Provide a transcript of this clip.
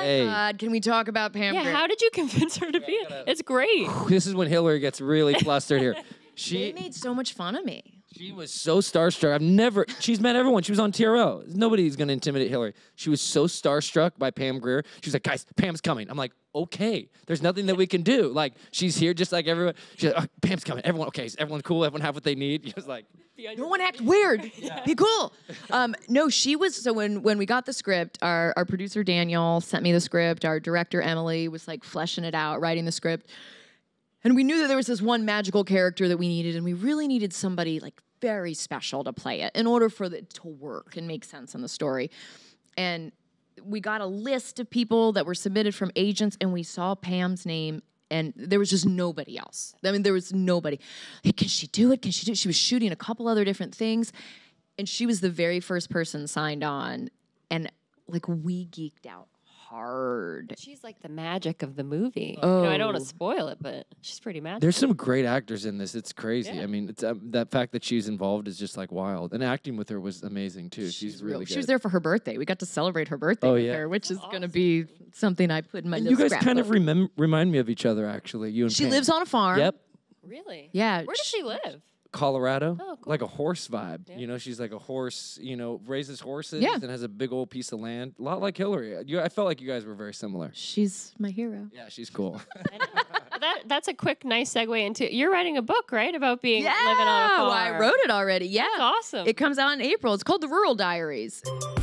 my God, can we talk about Pam Grier? how did you convince her to be it? It's great. This is when Hilarie gets really flustered here. They made so much fun of me. She was so starstruck. She's met everyone. She was on TRO. Nobody's going to intimidate Hilarie. She was so starstruck by Pam Grier. She was like, guys, Pam's coming. I'm like, okay, there's nothing that we can do. Like, she's here just like everyone. She's like, oh, Pam's coming. Everyone, okay, is everyone cool? Everyone have what they need? She was like, no one act weird. Be cool. No, she was, so when we got the script, our producer Daniel sent me the script. Our director Emily was like fleshing it out, writing the script. And we knew that there was this one magical character that we needed, and we really needed somebody like very special to play it in order for it to work and make sense in the story. And we got a list of people that were submitted from agents, and we saw Pam's name, and there was just nobody else. I mean, there was nobody. Hey, can she do it? Can she do it? She was shooting a couple other different things, and she was the very first person signed on, and like we geeked out hard. She's like the magic of the movie. Oh. You know, I don't want to spoil it, but she's pretty magical. there's some great actors in this. It's crazy. Yeah. I mean, it's that fact that she's involved is just like wild. And acting with her was amazing too. She's really good. She was there for her birthday. We got to celebrate her birthday with her, which is going to be something I put in my And little you guys kind of scrapbook. remind me of each other, actually. You and She Pam. lives on a farm. Yep. Really? Yeah. Where does she live? Colorado, Oh, cool. like a horse vibe. Yeah. You know, she's like a horse, you know, raises horses Yeah. and has a big old piece of land. A lot like Hilarie. I felt like you guys were very similar. She's my hero. Yeah, she's cool. I know. That's a quick, nice segue into, you're writing a book, right? About living on a farm. I wrote it already. Yeah. That's awesome. It comes out in April. It's called The Rural Diaries.